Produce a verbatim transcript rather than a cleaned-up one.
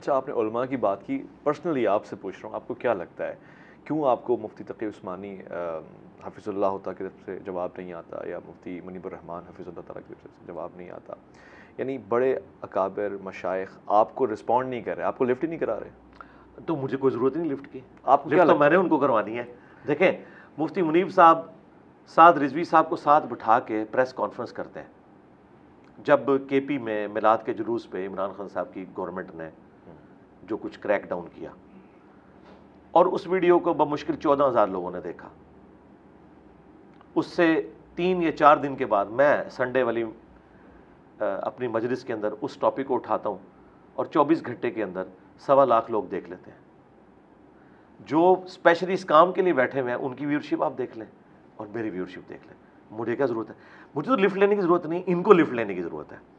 अच्छा, आपने उलमा की बात की, पर्सनली आपसे पूछ रहा हूँ, आपको क्या लगता है क्यों आपको मुफ्ती तक़ी उस्मानी हफ़िज़ुल्लाह की तरफ से जवाब नहीं आता, या मुफ्ती मुनीबुर रहमान हफ़िज़ुल्लाह तआला की तरफ से जवाब नहीं आता? यानी बड़े अकाबिर मशाइख आपको रिस्पॉन्ड नहीं कर रहे, आपको लिफ्ट ही नहीं करा रहे। तो मुझे कोई ज़रूरत नहीं लिफ्ट की, आपको क्या लिफ्ट तो लगता मैंने है? उनको करवानी है। देखें, मुफ्ती मुनीब साहब साद रिजवी साहब को साथ बिठा के प्रेस कॉन्फ्रेंस करते हैं। जब के पी में मिलाद के जुलूस पे इमरान खान साहब की गवर्नमेंट ने जो कुछ क्रैक डाउन किया, और उस वीडियो को बमुश्किल चौदह हज़ार लोगों ने देखा। उससे तीन या चार दिन के बाद मैं संडे वाली अपनी मजलिस के अंदर उस टॉपिक को उठाता हूँ, और चौबीस घंटे के अंदर सवा लाख लोग देख लेते हैं। जो स्पेशली इस काम के लिए बैठे हुए हैं उनकी व्यूअरशिप आप देख लें और मेरी व्यूअरशिप देख लें। मुझे क्या ज़रूरत है? मुझे तो लिफ्ट लेने की ज़रूरत नहीं, इनको लिफ्ट लेने की ज़रूरत है।